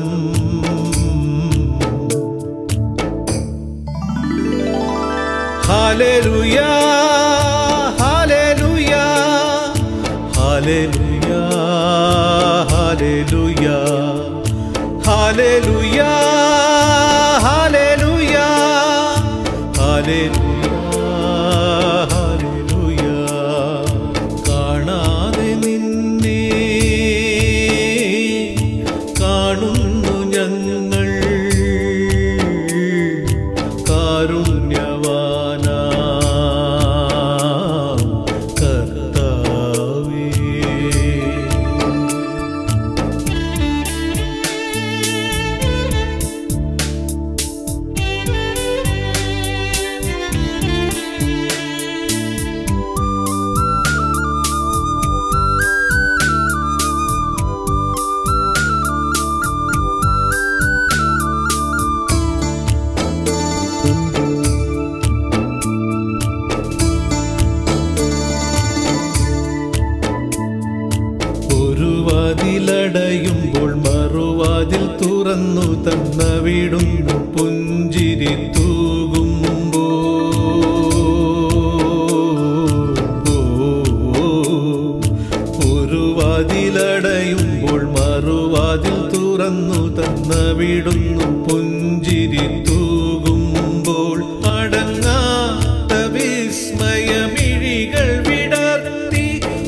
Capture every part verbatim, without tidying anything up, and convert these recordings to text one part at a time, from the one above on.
ഹല്ലേലൂയാ ഹല്ലേലൂയാ ഹല്ലേലൂയാ ഹല്ലേലൂയാ ഹല്ലേലൂയാ ഹല്ലേലൂയാ ഹല്ലേലൂയാ കാണാതെ നിന്നെ കാണുന്നു ഞങ്ങൾ കാരുണ്യവാനാ കർത്താവേ. വാതിലടയുമ്പോൾ മറുവാതിൽ തുറന്നു തന്ന വിടുന്നു പുഞ്ചിരി തൂകുമ്പോ ഒരു വാതിലടയുമ്പോൾ മറുവാതിൽ തുറന്നു തന്ന വിടുന്നു പുഞ്ചിരി തൂകുമ്പോൾ അടങ്ങാത്ത വിസ്മയമിഴികൾ വിടർത്തി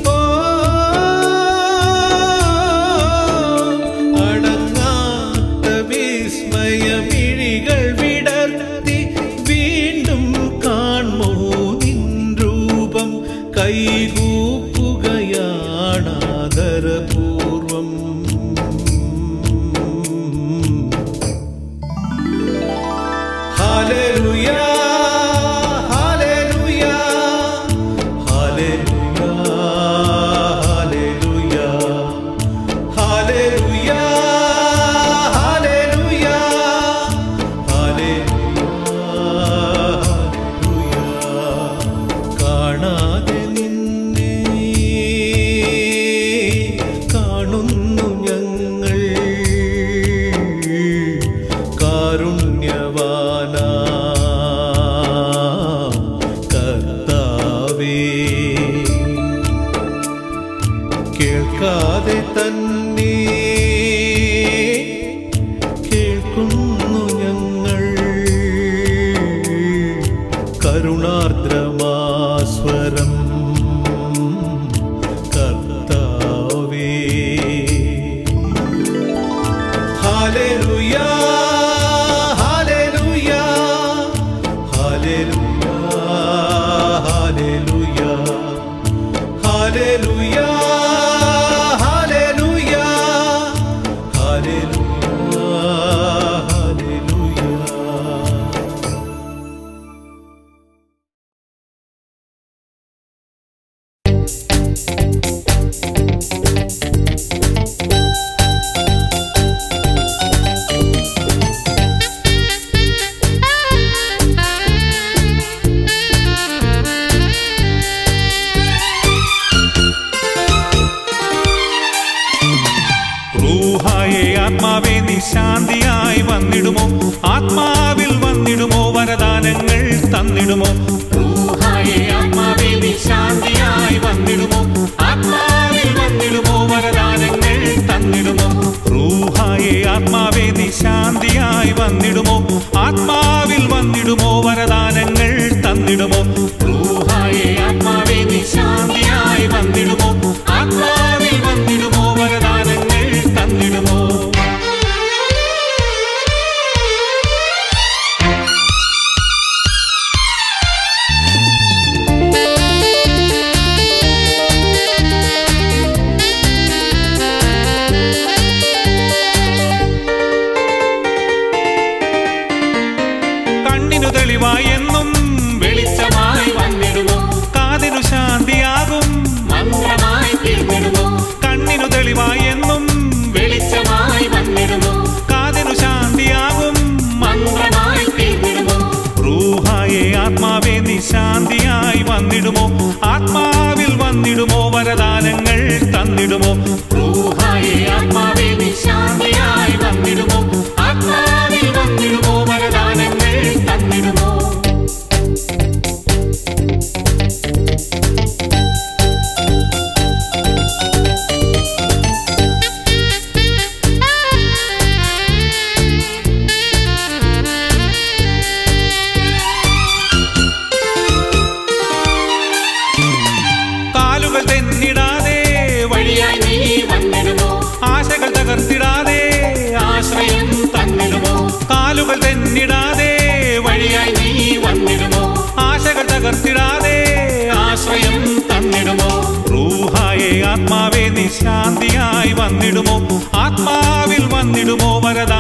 വിസ്മയമിഴികൾ വിടർത്തി വീണ്ടും കാൺമോ നിൻ രൂപം കൈകൂപ്പുകയാണാദരപൂർവം. ഹല്ലേലൂയാ ഹല്ലേലൂയാ ഹല്ലേലൂയാ ഹല്ലേലൂയാ കാണാതെ നിന്നെ കാണുന്നു ഞങ്ങൾ കാരുണ്യവാനാ കർത്താവേ. കേൾക്കാതെ തന്നെ കേൾക്കുന്നു ഞങ്ങൾ കരുണാർദ്രമാസ്വരം കർത്താവേ. ഹല്ലേലൂയാ ഹല്ലേലൂയാ ഹല്ലേലൂയാ ഹല്ലേലൂയാ ഹല്ലേലൂയാ ഹല്ലേലൂയാ ഹല്ലേലൂയാ ഹല്ലേലൂയാ. ആത്മാവേ നീ ശാന്തിയായി വന്നിടുമോ, ആത്മാവിൽ വന്നിടുമോ, വരദാനങ്ങൾ തന്നിടുമോ. റൂഹായേ ആത്മാവേ നീ ശാന്തിയായി വന്നിടുമോ, ആത്മാവിൽ വന്നിടുമോ, വരദാനങ്ങൾ തന്നിടുമോ. റൂഹായേ ആത്മാവേ നീ ശാന്തിയായി വന്നിടുമോ, ആത്മാവിൽ വന്നിടുമോ, വരദാനങ്ങൾ തന്നിടുമോ. റൂഹായേ ആത്മാവേ നീ ശാന്തിയായി വന്നിടുമോ, ആത്മാവിൽ വന്നിടുമോ, വരദാനങ്ങൾ തന്നിടുമോ. തന്നിടുമോ ആത്മാവിൽ വന്നിടുമോ വരദാനങ്ങൾ